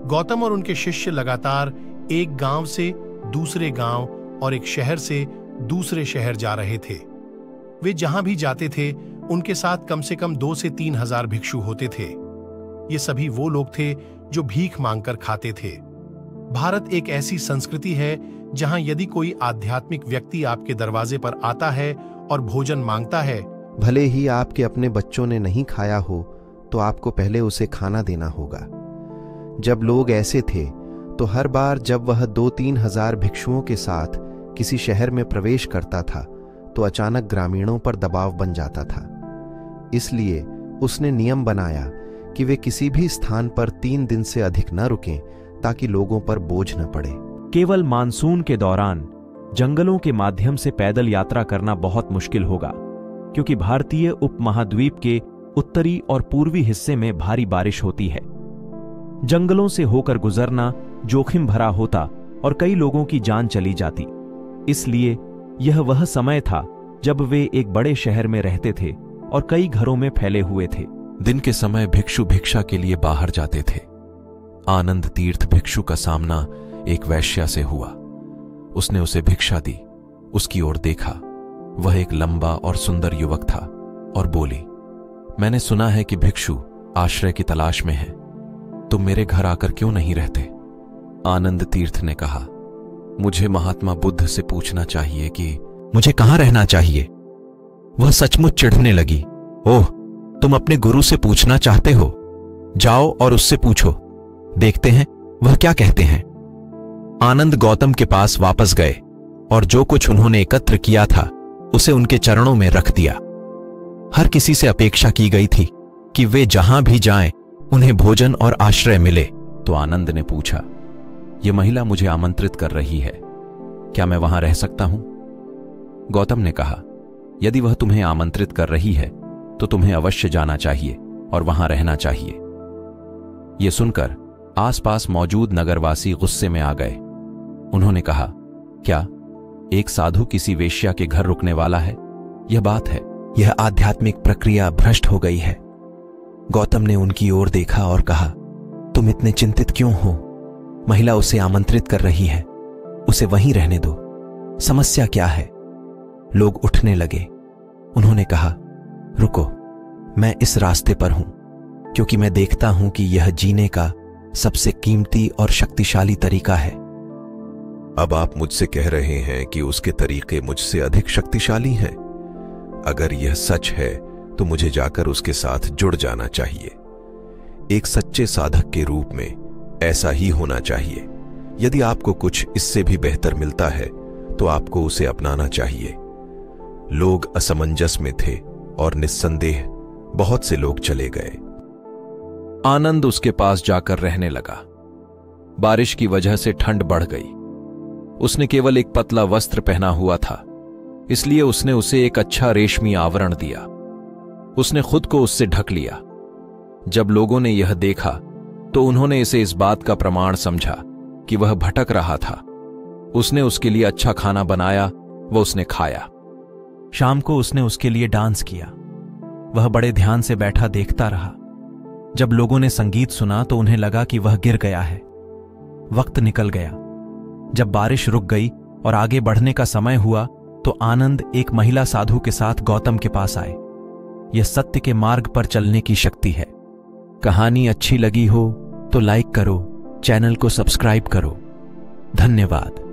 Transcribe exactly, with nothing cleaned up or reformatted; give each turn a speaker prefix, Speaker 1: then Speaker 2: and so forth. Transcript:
Speaker 1: गौतम और उनके शिष्य लगातार एक गांव से दूसरे गांव और एक शहर से दूसरे शहर जा रहे थे। वे जहां भी जाते थे उनके साथ कम से कम दो से तीन हजार भिक्षु होते थे। ये सभी वो लोग थे जो भीख मांगकर खाते थे। भारत एक ऐसी संस्कृति है जहां यदि कोई आध्यात्मिक व्यक्ति आपके दरवाजे पर आता है और भोजन मांगता है,
Speaker 2: भले ही आपके अपने बच्चों ने नहीं खाया हो तो आपको पहले उसे खाना देना होगा। जब लोग ऐसे थे तो हर बार जब वह दो तीन हजार भिक्षुओं के साथ किसी शहर में प्रवेश करता था तो अचानक ग्रामीणों पर दबाव बन जाता था। इसलिए उसने नियम बनाया कि वे किसी भी स्थान पर तीन दिन से अधिक न रुकें ताकि लोगों पर बोझ न पड़े।
Speaker 3: केवल मानसून के दौरान जंगलों के माध्यम से पैदल यात्रा करना बहुत मुश्किल होगा, क्योंकि भारतीय उपमहाद्वीप के उत्तरी और पूर्वी हिस्से में भारी बारिश होती है। जंगलों से होकर गुजरना जोखिम भरा होता और कई लोगों की जान चली जाती। इसलिए यह वह समय था जब वे एक बड़े शहर में रहते थे और कई घरों में फैले हुए थे।
Speaker 4: दिन के समय भिक्षु भिक्षा के लिए बाहर जाते थे। आनंद तीर्थ भिक्षु का सामना एक वैश्या से हुआ। उसने उसे भिक्षा दी। उसकी ओर देखा। वह एक लंबा और सुंदर युवक था और बोली, मैंने सुना है कि भिक्षु आश्रय की तलाश में है। तुम मेरे घर आकर क्यों नहीं रहते? आनंद तीर्थ ने कहा, मुझे महात्मा बुद्ध से पूछना चाहिए कि मुझे कहां रहना चाहिए। वह सचमुच चिढ़ने लगी। ओह, तुम अपने गुरु से पूछना चाहते हो? जाओ और उससे पूछो, देखते हैं वह क्या कहते हैं। आनंद गौतम के पास वापस गए और जो कुछ उन्होंने एकत्र किया था उसे उनके चरणों में रख दिया। हर किसी से अपेक्षा की गई थी कि वे जहां भी जाएं उन्हें भोजन और आश्रय मिले। तो आनंद ने पूछा, यह महिला मुझे आमंत्रित कर रही है, क्या मैं वहां रह सकता हूं? गौतम ने कहा, यदि वह तुम्हें आमंत्रित कर रही है तो तुम्हें अवश्य जाना चाहिए और वहां रहना चाहिए। यह सुनकर आसपास मौजूद नगरवासी गुस्से में आ गए। उन्होंने कहा, क्या एक साधु किसी वेश्या के घर रुकने वाला है? यह बात है, यह आध्यात्मिक प्रक्रिया भ्रष्ट हो गई है। गौतम ने उनकी ओर देखा और कहा, तुम इतने चिंतित क्यों हो? महिला उसे आमंत्रित कर रही है, उसे वहीं रहने दो। समस्या क्या है? लोग उठने लगे। उन्होंने कहा, रुको, मैं इस रास्ते पर हूं क्योंकि मैं देखता हूं कि यह जीने का सबसे कीमती और शक्तिशाली तरीका है।
Speaker 5: अब आप मुझसे कह रहे हैं कि उसके तरीके मुझसे अधिक शक्तिशाली हैं। अगर यह सच है तो मुझे जाकर उसके साथ जुड़ जाना चाहिए। एक सच्चे साधक के रूप में ऐसा ही होना चाहिए। यदि आपको कुछ इससे भी बेहतर मिलता है तो आपको उसे अपनाना चाहिए। लोग असमंजस में थे और निस्संदेह बहुत से लोग चले गए।
Speaker 4: आनंद उसके पास जाकर रहने लगा। बारिश की वजह से ठंड बढ़ गई। उसने केवल एक पतला वस्त्र पहना हुआ था, इसलिए उसने उसे एक अच्छा रेशमी आवरण दिया। उसने खुद को उससे ढक लिया। जब लोगों ने यह देखा तो उन्होंने इसे इस बात का प्रमाण समझा कि वह भटक रहा था। उसने उसके लिए अच्छा खाना बनाया, वह उसने खाया।
Speaker 3: शाम को उसने उसके लिए डांस किया। वह बड़े ध्यान से बैठा देखता रहा। जब लोगों ने संगीत सुना तो उन्हें लगा कि वह गिर गया है। वक्त निकल गया। जब बारिश रुक गई और आगे बढ़ने का समय हुआ तो आनंद एक महिला साधु के साथ गौतम के पास आए। यह सत्य के मार्ग पर चलने की शक्ति है। कहानी अच्छी लगी हो तो लाइक करो, चैनल को सब्सक्राइब करो। धन्यवाद।